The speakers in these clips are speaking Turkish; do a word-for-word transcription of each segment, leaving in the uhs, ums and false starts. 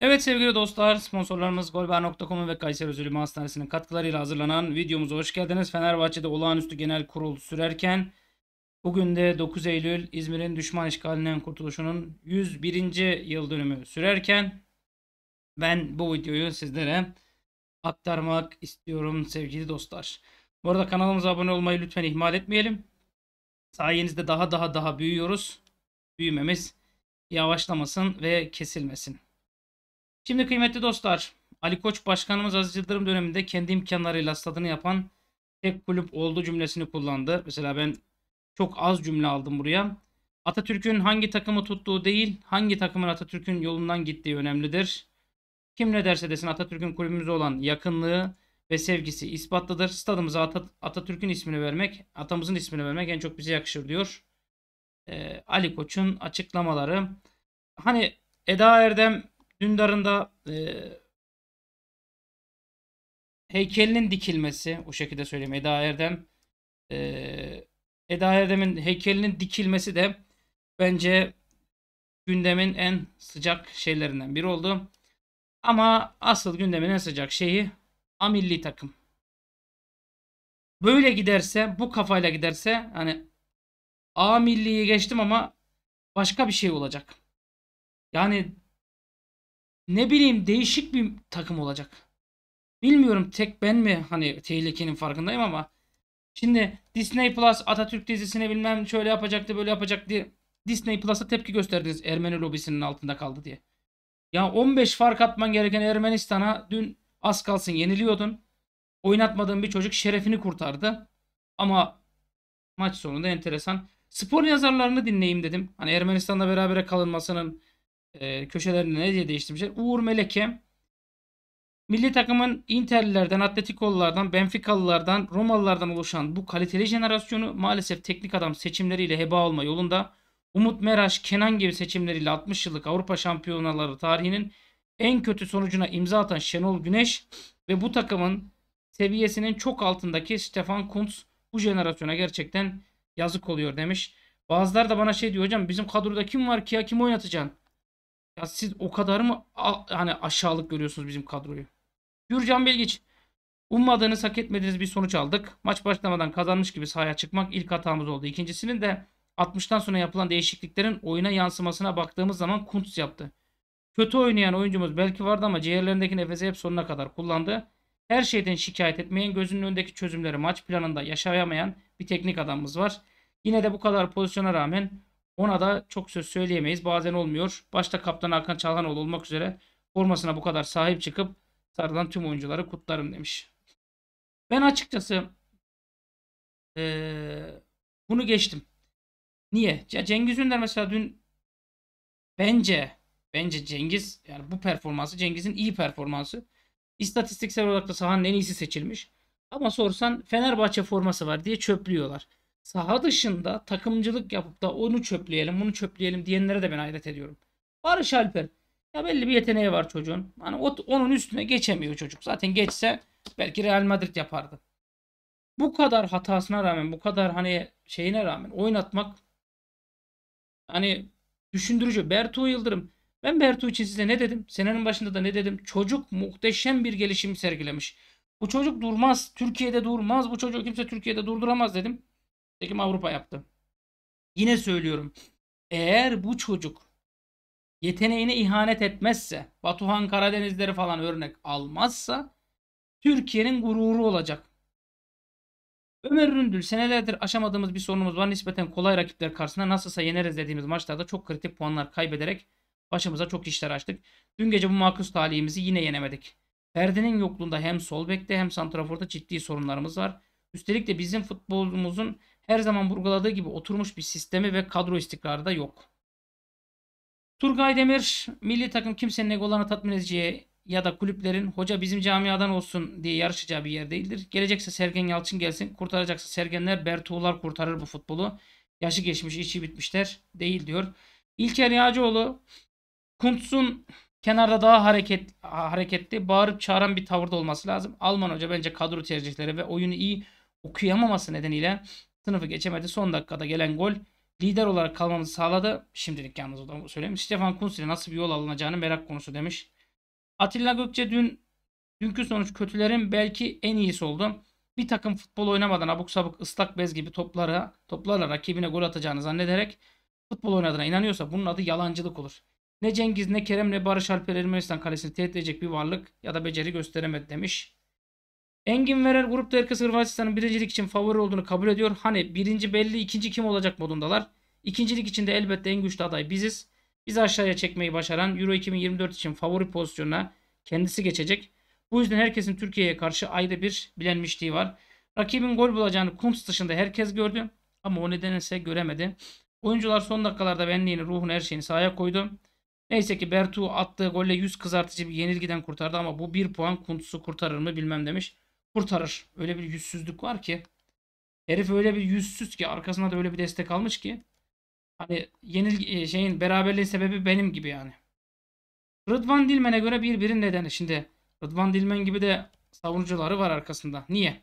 Evet sevgili dostlar, sponsorlarımız golber nokta com ve Kayseri Özülümü Hastanesi'nin katkılarıyla hazırlanan videomuza hoş geldiniz. Fenerbahçe'de olağanüstü genel kurul sürerken bugün de dokuz Eylül İzmir'in düşman işgalinden kurtuluşunun yüz birinci yıl dönümü sürerken ben bu videoyu sizlere aktarmak istiyorum sevgili dostlar. Bu arada kanalımıza abone olmayı lütfen ihmal etmeyelim. Sayenizde daha daha daha büyüyoruz. Büyümemiz yavaşlamasın ve kesilmesin. Şimdi kıymetli dostlar, Ali Koç Başkanımız Aziz Yıldırım döneminde kendi imkanlarıyla stadını yapan tek kulüp olduğu cümlesini kullandı. Mesela ben çok az cümle aldım buraya. Atatürk'ün hangi takımı tuttuğu değil, hangi takımın Atatürk'ün yolundan gittiği önemlidir. Kim ne derse desin Atatürk'ün kulübümüze olan yakınlığı ve sevgisi ispatlıdır. Stadımıza At Atatürk'ün ismini vermek, atamızın ismini vermek en çok bize yakışır diyor. Ee, Ali Koç'un açıklamaları. Hani Eda Erdem Dündar'ın da e, heykelinin dikilmesi, o şekilde söyleyeyim, Eda Erdem e, Eda Erdem'in heykelinin dikilmesi de bence gündemin en sıcak şeylerinden biri oldu. Ama asıl gündemin en sıcak şeyi A milli takım. Böyle giderse, bu kafayla giderse hani A milliyi geçtim ama başka bir şey olacak. Yani ne bileyim değişik bir takım olacak. Bilmiyorum tek ben mi hani tehlikenin farkındayım ama şimdi Disney Plus Atatürk dizisini bilmem şöyle yapacaktı böyle yapacaktı diye Disney Plus'a tepki gösterdiniz Ermeni lobisinin altında kaldı diye. Ya on beş fark atman gereken Ermenistan'a dün az kalsın yeniliyordun. Oynatmadığın bir çocuk şerefini kurtardı. Ama maç sonunda enteresan. Spor yazarlarını dinleyeyim dedim. Hani Ermenistan'la berabere kalınmasının e, köşelerini ne diye değiştirmişler. Uğur Meleke milli takımın Interlilerden, Atletiko'lulardan, Benfica'lılardan, Romalılardan oluşan bu kaliteli jenerasyonu maalesef teknik adam seçimleriyle heba olma yolunda. Umut Meraş, Kenan gibi seçimleriyle altmış yıllık Avrupa Şampiyonaları tarihinin en kötü sonucuna imza atan Şenol Güneş ve bu takımın seviyesinin çok altındaki Stefan Kuntz bu jenerasyona gerçekten yazık oluyor demiş. Bazıları da bana şey diyor, hocam bizim kadroda kim var ki ya, kim oynatacaksın? Ya siz o kadar mı hani aşağılık görüyorsunuz bizim kadroyu? Gürcan Bilgiç. Ummadığınız, hak etmediğiniz bir sonuç aldık. Maç başlamadan kazanmış gibi sahaya çıkmak ilk hatamız oldu. İkincisinin de altmıştan sonra yapılan değişikliklerin oyuna yansımasına baktığımız zaman Kuntz yaptı. Kötü oynayan oyuncumuz belki vardı ama ciğerlerindeki nefesi hep sonuna kadar kullandı. Her şeyden şikayet etmeyen, gözünün önündeki çözümleri maç planında yaşayamayan bir teknik adamımız var. Yine de bu kadar pozisyona rağmen ona da çok söz söyleyemeyiz. Bazen olmuyor. Başta kaptan Hakan Çalhanoğlu olmak üzere formasına bu kadar sahip çıkıp sarılan tüm oyuncuları kutlarım demiş. Ben açıkçası ee, bunu geçtim. Niye? Ya Cengiz Ünder mesela dün bence bence Cengiz, yani bu performansı Cengiz'in iyi performansı. İstatistiksel olarak da sahanın en iyisi seçilmiş. Ama sorsan Fenerbahçe forması var diye çöplüyorlar. Saha dışında takımcılık yapıp da onu çöpleyelim, bunu çöpleyelim diyenlere de ben hayret ediyorum. Barış Alper. Ya belli bir yeteneği var çocuğun. Hani onun üstüne geçemiyor çocuk. Zaten geçse belki Real Madrid yapardı. Bu kadar hatasına rağmen, bu kadar hani şeyine rağmen oynatmak hani düşündürücü. Bertu Yıldırım. Ben Bertu için size ne dedim? Senenin başında da ne dedim? Çocuk muhteşem bir gelişim sergilemiş. Bu çocuk durmaz. Türkiye'de durmaz. Bu çocuğu kimse Türkiye'de durduramaz dedim. Tekim Avrupa yaptı. Yine söylüyorum. Eğer bu çocuk yeteneğine ihanet etmezse, Batuhan Karadenizleri falan örnek almazsa Türkiye'nin gururu olacak. Ömer Üründül, senelerdir aşamadığımız bir sorunumuz var. Nispeten kolay rakipler karşısında nasılsa yeneriz dediğimiz maçlarda çok kritik puanlar kaybederek başımıza çok işler açtık. Dün gece bu makus talihimizi yine yenemedik. Ferdi'nin yokluğunda hem sol bekte hem santraforda ciddi sorunlarımız var. Üstelik de bizim futbolumuzun her zaman vurguladığı gibi oturmuş bir sistemi ve kadro istikrarı da yok. Turgay Demir, milli takım kimsenin egolarını tatmin edeceği ya da kulüplerin hoca bizim camiadan olsun diye yarışacağı bir yer değildir. Gelecekse Sergen Yalçın gelsin. Kurtaracaksa Sergenler, Bertuğlar kurtarır bu futbolu. Yaşı geçmiş, içi bitmişler değil diyor. İlker Yağcıoğlu, Kuntz'un kenarda daha hareket hareketli, bağırıp çağıran bir tavırda olması lazım. Alman hoca bence kadro tercihleri ve oyunu iyi okuyamaması nedeniyle sınıfı geçemedi. Son dakikada gelen gol lider olarak kalmamızı sağladı. Şimdilik yalnız o da söyleyeyim. Stefan Kuntz'e nasıl bir yol alınacağını merak konusu demiş. Atilla Gökçe dün dünkü sonuç kötülerin belki en iyisi oldu. Bir takım futbol oynamadan abuk sabuk ıslak bez gibi toplara, toplarla rakibine gol atacağını zannederek futbol oynadığına inanıyorsa bunun adı yalancılık olur. Ne Cengiz, ne Kerem, ne Barış Alper Ermenistan kalesini tehdit edecek bir varlık ya da beceri gösteremedi demiş. Engin Verer grupta herkes Hırvatistan'ın birincilik için favori olduğunu kabul ediyor. Hani birinci belli, ikinci kim olacak modundalar. İkincilik için de elbette en güçlü aday biziz. Bizi aşağıya çekmeyi başaran Euro iki bin yirmi dört için favori pozisyonuna kendisi geçecek. Bu yüzden herkesin Türkiye'ye karşı ayrı bir bilenmişliği var. Rakibin gol bulacağını Kuntz dışında herkes gördü ama o nedense göremedi. Oyuncular son dakikalarda benliğini, ruhunu, her şeyini sahaya koydu. Neyse ki Bertu attığı golle yüz kızartıcı bir yenilgiden kurtardı ama bu bir puan Kuntz'u kurtarır mı bilmem demiş. Kurtarır. Öyle bir yüzsüzlük var ki. Herif öyle bir yüzsüz ki arkasına da öyle bir destek almış ki. Hani yenil şeyin beraberliğin sebebi benim gibi yani. Rıdvan Dilmen'e göre bir birin nedeni. Şimdi Rıdvan Dilmen gibi de savunucuları var arkasında. Niye?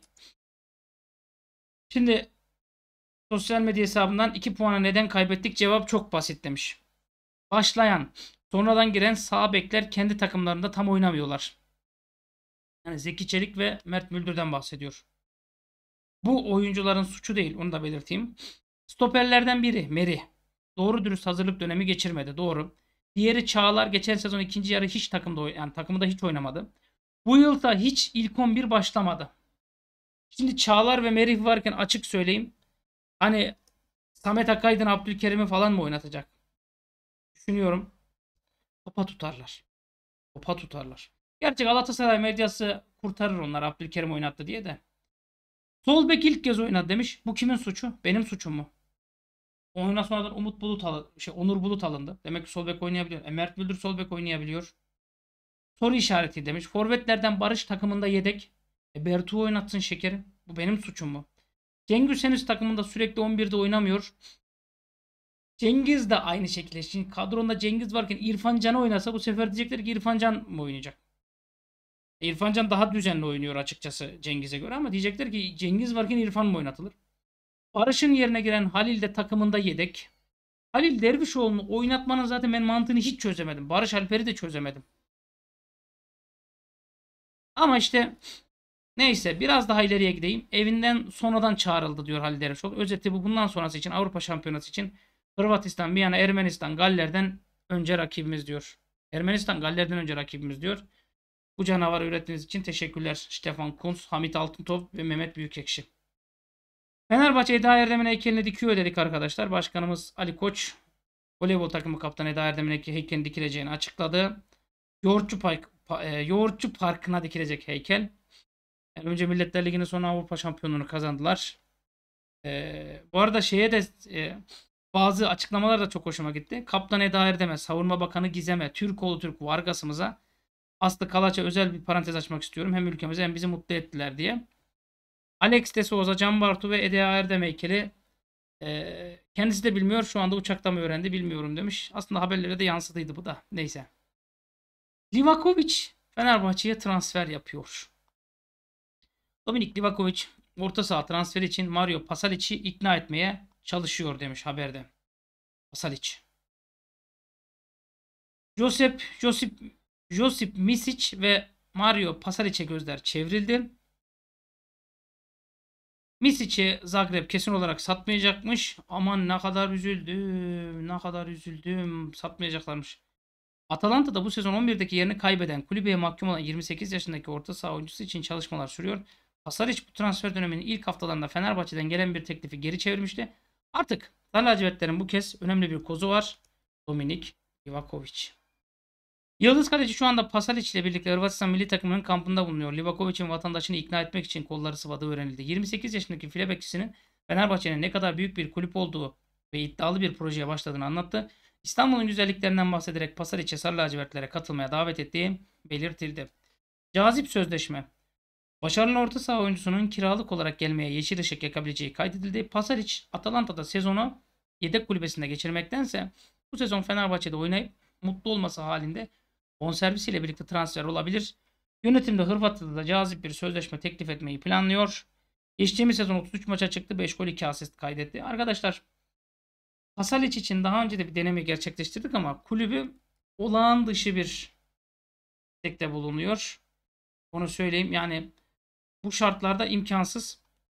Şimdi sosyal medya hesabından iki puana neden kaybettik? Cevap çok basit demiş. Başlayan, sonradan giren sağ bekler kendi takımlarında tam oynamıyorlar. Yani Zeki Çelik ve Mert Müldür'den bahsediyor. Bu oyuncuların suçu değil, onu da belirteyim. Stoperlerden biri Meri. Doğru dürüst hazırlık dönemi geçirmedi. Doğru. Diğeri Çağlar geçen sezon ikinci yarı hiç takımda yani takımda hiç oynamadı. Bu yıl da hiç ilk on bir başlamadı. Şimdi Çağlar ve Merih varken açık söyleyeyim. Hani Samet Akaydın, Abdülkerim'i falan mı oynatacak? Düşünüyorum. Topa tutarlar. Topa tutarlar. Gerçi Galatasaray medyası kurtarır onlar Abdülkerim oynattı diye de. Sol bek ilk kez oynadı demiş. Bu kimin suçu? Benim suçum mu? Oyuna sonradan Umut Bulut al şey Onur Bulut alındı. Demek ki sol bek oynayabiliyor. E, Mert Müldür sol bek oynayabiliyor. Soru işareti demiş. Forvetlerden Barış takımında yedek. E, Bertuğ oynatsın şekerim. Bu benim suçum mu? Cengiz henüz takımında sürekli on birde oynamıyor. Cengiz de aynı şekilde. Şimdi kadronda Cengiz varken İrfan Can oynasa bu sefer diyecekler ki İrfan Can mı oynayacak? E, İrfan Can daha düzenli oynuyor açıkçası Cengiz'e göre ama diyecekler ki Cengiz varken İrfan mı oynatılır? Barış'ın yerine giren Halil de takımında yedek. Halil Dervişoğlu'nu oynatmanın zaten ben mantığını hiç çözemedim. Barış Alper'i de çözemedim. Ama işte neyse biraz daha ileriye gideyim. Evinden sonradan çağrıldı diyor Halil Dervişoğlu. Özeti bu, bundan sonrası için Avrupa Şampiyonası için Hırvatistan, bir yana Ermenistan, Galler'den önce rakibimiz diyor. Ermenistan, Galler'den önce rakibimiz diyor. Bu canavarı ürettiğiniz için teşekkürler. Stefan Kuntz, Hamit Altıntop ve Mehmet Büyükekşi. Fenerbahçe Eda Erdem'in heykelini dikiyor dedik arkadaşlar. Başkanımız Ali Koç voleybol takımı kaptanı Eda Erdem'in heykelini dikileceğini açıkladı. Yoğurtçu, Park, e, Yoğurtçu Parkı'na dikilecek heykel. Yani önce Milletler Ligi'nin sonra Avrupa şampiyonluğunu kazandılar. E, bu arada şeye de e, bazı açıklamalar da çok hoşuma gitti. Kaptan Eda Erdem'e, Savunma Bakanı Gizem'e, Türkoğlu Türk Vargas'ımıza, Aslı Kalaç'a özel bir parantez açmak istiyorum. Hem ülkemize hem bizi mutlu ettiler diye. Alex de Souza, Can Bartu ve Eda Erdem heykeli. Ee, kendisi de bilmiyor. Şu anda uçakta mı öğrendi bilmiyorum demiş. Aslında haberlere de yansıdıydı bu da. Neyse. Livakovic Fenerbahçe'ye transfer yapıyor. Dominik Livakovic orta saha transferi için Mario Pasalic'i ikna etmeye çalışıyor demiş haberde. Pasalic. Josip Josip Josip Misic ve Mario Pasalic'e gözler çevrildi. Misic'i Zagreb kesin olarak satmayacakmış. Aman ne kadar üzüldüm. Ne kadar üzüldüm. Satmayacaklarmış. Atalanta'da bu sezon on birdeki yerini kaybeden, kulübeye mahkum olan yirmi sekiz yaşındaki orta saha oyuncusu için çalışmalar sürüyor. Pasalic bu transfer döneminin ilk haftalarında Fenerbahçe'den gelen bir teklifi geri çevirmişti. Artık Sarı lacivertlerin bu kez önemli bir kozu var. Dominik Livakovic. Yıldız Kaleci şu anda Pasalic ile birlikte Hırvatistan milli takımının kampında bulunuyor. Livakovic'in vatandaşını ikna etmek için kolları sıvadığı öğrenildi. yirmi sekiz yaşındaki file bekçisinin Fenerbahçe'nin ne kadar büyük bir kulüp olduğu ve iddialı bir projeye başladığını anlattı. İstanbul'un güzelliklerinden bahsederek Pasalic'e Sarı lacivertlere katılmaya davet ettiği belirtildi. Cazip sözleşme. Başarılı orta saha oyuncusunun kiralık olarak gelmeye yeşil ışık yakabileceği kaydedildi. Pasalic Atalanta'da sezonu yedek kulübesinde geçirmektense bu sezon Fenerbahçe'de oynayıp mutlu olması halinde bonservisiyle birlikte transfer olabilir. Yönetimde Hırvatlı'da da cazip bir sözleşme teklif etmeyi planlıyor. Geçtiğimiz sezon otuz üç maça çıktı. beş gol iki asist kaydetti. Arkadaşlar Pasalic için daha önce de bir deneme gerçekleştirdik ama kulübü olağan dışı bir istekte bulunuyor. Onu söyleyeyim. Yani bu şartlarda imkansız.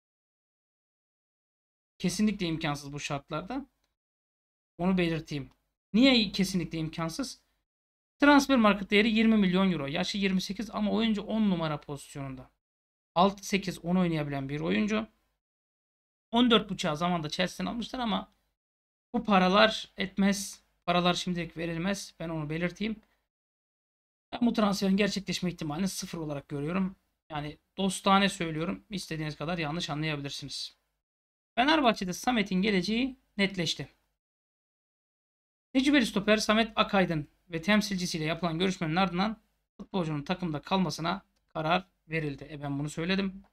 Kesinlikle imkansız bu şartlarda. Onu belirteyim. Niye kesinlikle imkansız? Transfer market değeri yirmi milyon euro. Yaşı yirmi sekiz ama oyuncu on numara pozisyonunda. altı sekiz on oynayabilen bir oyuncu. on dört buçuk zamanda Chelsea'den almışlar ama bu paralar etmez. Paralar şimdilik verilmez. Ben onu belirteyim. Ben bu transferin gerçekleşme ihtimalini sıfır olarak görüyorum. Yani dostane söylüyorum. İstediğiniz kadar yanlış anlayabilirsiniz. Fenerbahçe'de Samet'in geleceği netleşti. Tecrübeli stoper Samet Akaydın ve temsilcisiyle yapılan görüşmenin ardından futbolcunun takımda kalmasına karar verildi. E ben bunu söyledim.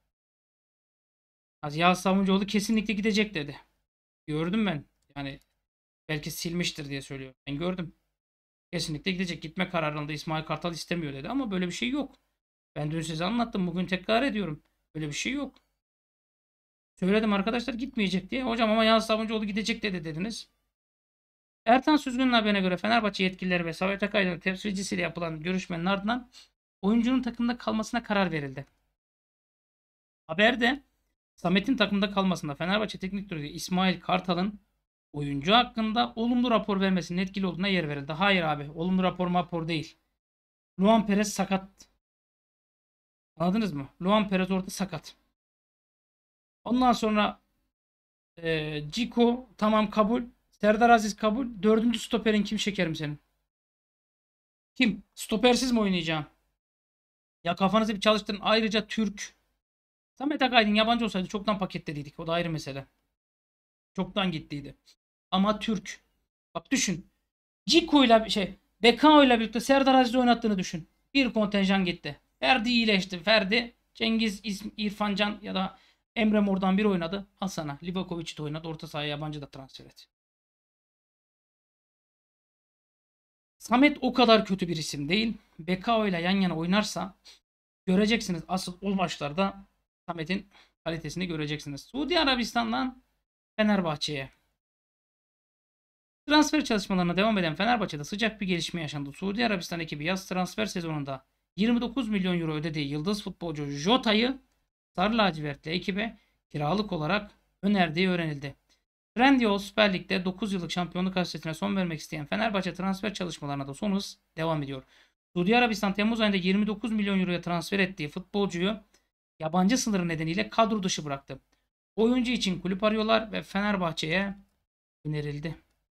Yağız Savuncuoğlu kesinlikle gidecek dedi. Gördüm ben. Yani belki silmiştir diye söylüyor. Ben gördüm. Kesinlikle gidecek. Gitme kararında İsmail Kartal istemiyor dedi ama böyle bir şey yok. Ben dün size anlattım. Bugün tekrar ediyorum. Böyle bir şey yok. Söyledim arkadaşlar gitmeyecek diye. Hocam ama Yağız Savuncuoğlu gidecek dedi dediniz. Ertan Süzgün'ün haberine göre Fenerbahçe yetkilileri ve Samet Akaydın'ın temsilcisiyle yapılan görüşmenin ardından oyuncunun takımda kalmasına karar verildi. Haberde Samet'in takımda kalmasında Fenerbahçe Teknik Direktörü İsmail Kartal'ın oyuncu hakkında olumlu rapor vermesinin etkili olduğuna yer verildi. Hayır abi, olumlu rapor rapor değil. Luan Perez sakat. Anladınız mı? Luan Perez orada sakat. Ondan sonra e, Ciku tamam kabul. Serdar Aziz kabul. Dördüncü stoperin kim şekerim senin? Kim? Stopersiz mi oynayacağım? Ya kafanızı bir çalıştırın. Ayrıca Türk. Samet Akaydın yabancı olsaydı çoktan paketlediydik. O da ayrı mesele. Çoktan gittiydi. Ama Türk. Bak düşün. Ciko'yla şey Bekao'yla birlikte Serdar Aziz'i oynattığını düşün. Bir kontenjan gitti. Ferdi iyileşti. Ferdi, Cengiz, İrfan Can ya da Emre Mor'dan biri oynadı. Al sana. Livakovic'i de oynadı. Orta sahaya yabancı da transfer et. Samet o kadar kötü bir isim değil. Bekao ile yan yana oynarsa göreceksiniz. Asıl o maçlarda Samet'in kalitesini göreceksiniz. Suudi Arabistan'dan Fenerbahçe'ye. Transfer çalışmalarına devam eden Fenerbahçe'de sıcak bir gelişme yaşandı. Suudi Arabistan ekibi yaz transfer sezonunda yirmi dokuz milyon euro ödediği yıldız futbolcu Jota'yı Sarı lacivertli ekibe kiralık olarak önerdiği öğrenildi. Trendyol Süper Lig'de dokuz yıllık şampiyonluk hasretine son vermek isteyen Fenerbahçe transfer çalışmalarına da son hız devam ediyor. Suudi Arabistan Temmuz ayında yirmi dokuz milyon euroya transfer ettiği futbolcuyu yabancı sınırı nedeniyle kadro dışı bıraktı. Oyuncu için kulüp arıyorlar ve Fenerbahçe'ye önerildi.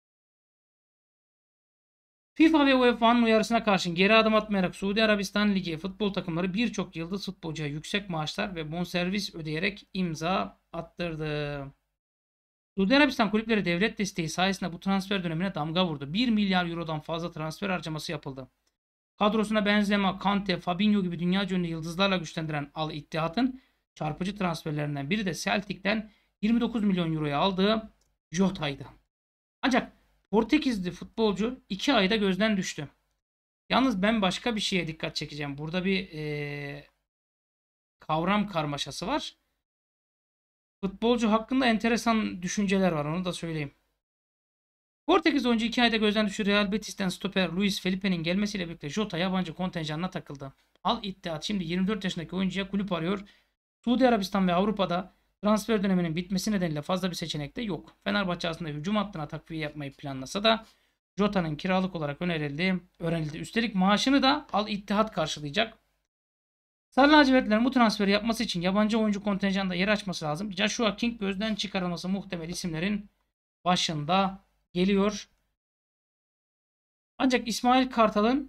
FIFA ve U E F A'nın uyarısına karşın geri adım atmayarak Suudi Arabistan Ligi futbol takımları birçok yıldız futbolcuya yüksek maaşlar ve bonservis ödeyerek imza attırdı. Suudi Arabistan kulüpleri devlet desteği sayesinde bu transfer dönemine damga vurdu. bir milyar eurodan fazla transfer harcaması yapıldı. Kadrosuna Benzema, Kante, Fabinho gibi dünyaca ünlü yıldızlarla güçlendiren Al Ittihad'ın çarpıcı transferlerinden biri de Celtic'ten yirmi dokuz milyon euroya aldığı Jota'ydı. Ancak Portekizli futbolcu iki ayda gözden düştü. Yalnız ben başka bir şeye dikkat çekeceğim. Burada bir ee, kavram karmaşası var. Futbolcu hakkında enteresan düşünceler var, onu da söyleyeyim. Portekiz oyuncu iki ayda gözden düştü. Real Betis'ten stoper Luis Felipe'nin gelmesiyle birlikte Jota yabancı kontenjanına takıldı. Al Ittihad şimdi yirmi dört yaşındaki oyuncuya kulüp arıyor. Suudi Arabistan ve Avrupa'da transfer döneminin bitmesi nedeniyle fazla bir seçenek de yok. Fenerbahçe aslında hücum hattına takviye yapmayı planlasa da Jota'nın kiralık olarak önerildiği öğrenildi. Üstelik maaşını da Al Ittihad karşılayacak. Sarı lacivertlerin bu transferi yapması için yabancı oyuncu kontenjanında yer açması lazım. Joshua King gözden çıkarılması muhtemel isimlerin başında geliyor. Ancak İsmail Kartal'ın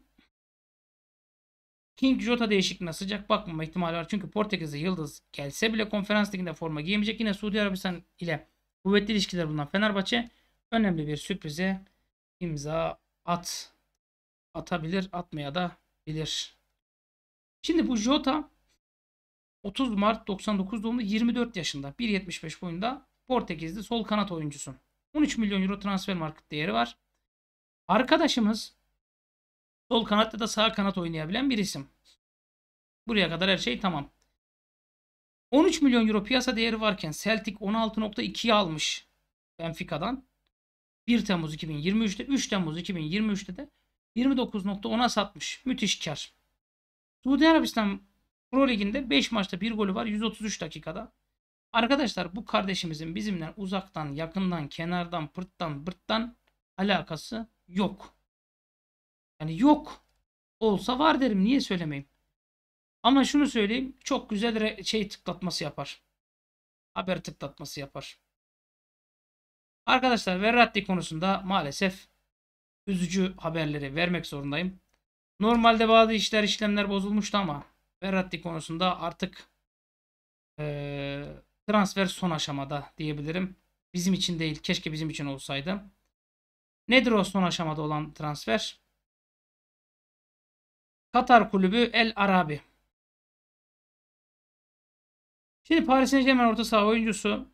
King Jota değişikliğine sıcak bakmama ihtimali var. Çünkü Portekizli yıldız gelse bile konferans liginde forma giyemeyecek. Yine Suudi Arabistan ile kuvvetli ilişkiler bulunan Fenerbahçe önemli bir sürprize imza at atabilir, atmaya da bilir. Şimdi bu Jota otuz Mart doksan dokuz doğumlu, yirmi dört yaşında, bir yetmiş beş boyunda Portekizli sol kanat oyuncusu. on üç milyon euro transfer market değeri var. Arkadaşımız sol kanatta da sağ kanat oynayabilen bir isim. Buraya kadar her şey tamam. on üç milyon euro piyasa değeri varken Celtic on altı nokta ikiye almış Benfica'dan. bir Temmuz iki bin yirmi üçte, üç Temmuz iki bin yirmi üçte de yirmi dokuz nokta ona satmış. Müthiş kar. Suudi Arabistan Pro Ligi'nde beş maçta bir golü var yüz otuz üç dakikada. Arkadaşlar bu kardeşimizin bizimle uzaktan, yakından, kenardan, pırttan, bırttan alakası yok. Yani yok. Olsa var derim. Niye söylemeyeyim? Ama şunu söyleyeyim. Çok güzel şey tıklatması yapar. Haber tıklatması yapar. Arkadaşlar Verratti konusunda maalesef üzücü haberleri vermek zorundayım. Normalde bazı işler işlemler bozulmuştu ama Verratti konusunda artık ee, transfer son aşamada diyebilirim. Bizim için değil. Keşke bizim için olsaydı. Nedir o son aşamada olan transfer? Katar kulübü El Arabi. Şimdi Paris Saint-Germain orta saha oyuncusu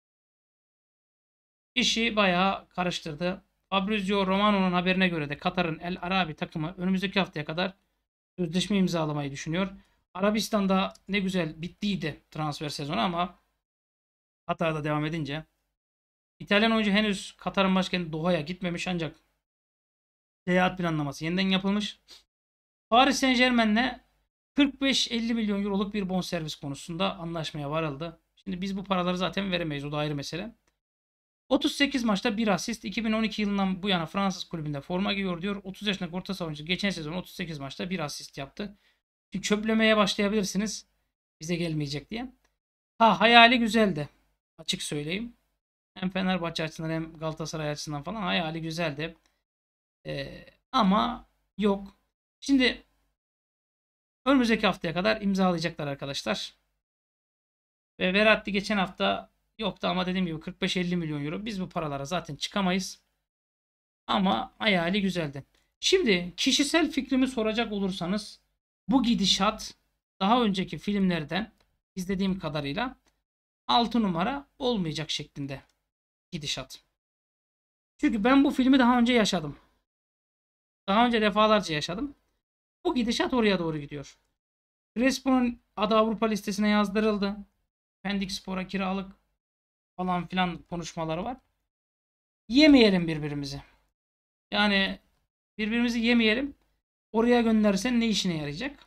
işi bayağı karıştırdı. Fabrizio Romano'nun haberine göre de Katar'ın El Arabi takımı önümüzdeki haftaya kadar sözleşme imzalamayı düşünüyor. Arabistan'da ne güzel bittiydi transfer sezonu ama Katar'da devam edince İtalyan oyuncu henüz Katar'ın başkenti Doha'ya gitmemiş ancak seyahat planlaması yeniden yapılmış. Paris Saint-Germain'le kırk beş elli milyon euroluk bir bonservis konusunda anlaşmaya varıldı. Şimdi biz bu paraları zaten veremeyiz. O da ayrı mesele. otuz sekiz maçta bir asist. iki bin on iki yılından bu yana Fransız kulübünde forma giyiyor diyor. otuz yaşındaki orta saha oyuncusu geçen sezon otuz sekiz maçta bir asist yaptı. Şimdi çöplemeye başlayabilirsiniz. Bize gelmeyecek diye. Ha hayali güzeldi. Açık söyleyeyim. Hem Fenerbahçe açısından hem Galatasaray açısından falan hayali güzeldi. Ee, ama yok. Şimdi önümüzdeki haftaya kadar imzalayacaklar arkadaşlar. Ve Verratti geçen hafta yoktu ama dediğim gibi kırk beş elli milyon euro. Biz bu paralara zaten çıkamayız. Ama hayali güzeldi. Şimdi kişisel fikrimi soracak olursanız bu gidişat daha önceki filmlerden izlediğim kadarıyla altı numara olmayacak şeklinde gidişat. Çünkü ben bu filmi daha önce yaşadım. Daha önce defalarca yaşadım. Bu gidişat oraya doğru gidiyor. Crespo'nun adı Avrupa listesine yazdırıldı. Pendik Spor'a kiralık falan filan konuşmaları var. Yemeyelim birbirimizi. Yani birbirimizi yemeyelim. Oraya gönderirsen ne işine yarayacak?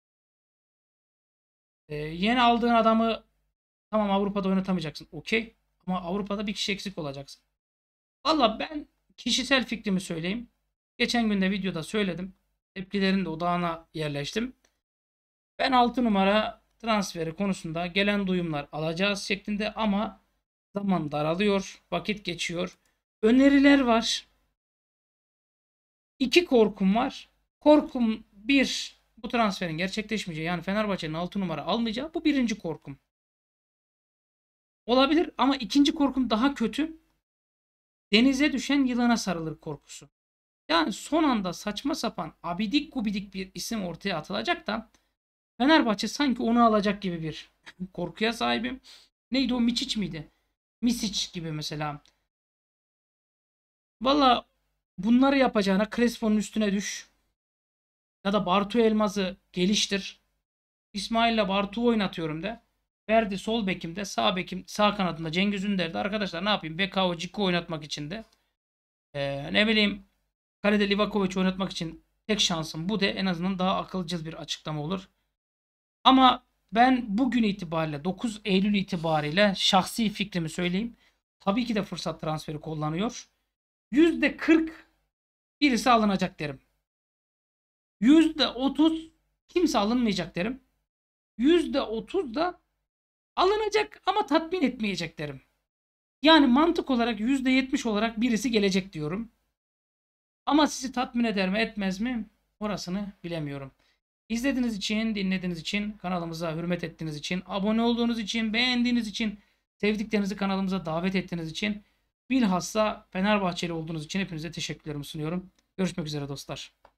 Ee, yeni aldığın adamı tamam Avrupa'da oynatamayacaksın. Okey. Ama Avrupa'da bir kişi eksik olacaksın. Valla ben kişisel fikrimi söyleyeyim. Geçen gün de videoda söyledim. Tepkilerin de odağına yerleştim. Ben altı numara transferi konusunda gelen duyumlar alacağız şeklinde ama zaman daralıyor, vakit geçiyor. Öneriler var. İki korkum var. Korkum bir, bu transferin gerçekleşmeyeceği yani Fenerbahçe'nin altı numara almayacağı, bu birinci korkum. Olabilir ama ikinci korkum daha kötü. Denize düşen yılana sarılır korkusu. Yani son anda saçma sapan abidik gubidik bir isim ortaya atılacak da Fenerbahçe sanki onu alacak gibi bir korkuya sahibim. Neydi o, Miçic miydi? Misic gibi mesela. Valla bunları yapacağına Crespo'nun üstüne düş. Ya da Bartu Elmaz'ı geliştir. İsmail'le Bartu'yu oynatıyorum de. Ferdi sol bekimde, sağ bekim, sağ kanadında Cengiz Ünder'de. Arkadaşlar ne yapayım? Bekao, Ciku oynatmak için de. Ee, ne bileyim kalede Livakovic oynatmak için tek şansım bu de, en azından daha akılcıl bir açıklama olur. Ama ben bugün itibariyle dokuz Eylül itibariyle şahsi fikrimi söyleyeyim. Tabii ki de fırsat transferi kullanıyor. yüzde kırk birisi alınacak derim. yüzde otuz kimse alınmayacak derim. yüzde otuz da alınacak ama tatmin etmeyecek derim. Yani mantık olarak yüzde yetmiş olarak birisi gelecek diyorum. Ama sizi tatmin eder mi etmez mi? Orasını bilemiyorum. İzlediğiniz için, dinlediğiniz için, kanalımıza hürmet ettiğiniz için, abone olduğunuz için, beğendiğiniz için, sevdiklerinizi kanalımıza davet ettiğiniz için, bilhassa Fenerbahçeli olduğunuz için hepinize teşekkürlerimi sunuyorum. Görüşmek üzere dostlar.